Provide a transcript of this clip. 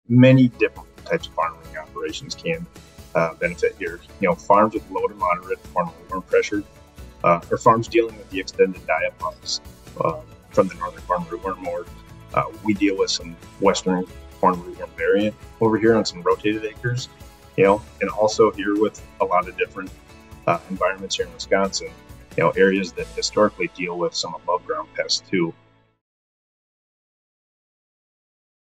many different types of farming operations can benefit here. Farms with low to moderate corn rootworm pressure, or farms dealing with the extended diapause from the northern corn rootworm mort. We deal with some western corn rootworm variant over here on some rotated acres, and also here with a lot of different environments here in Wisconsin, areas that historically deal with some above ground pests too.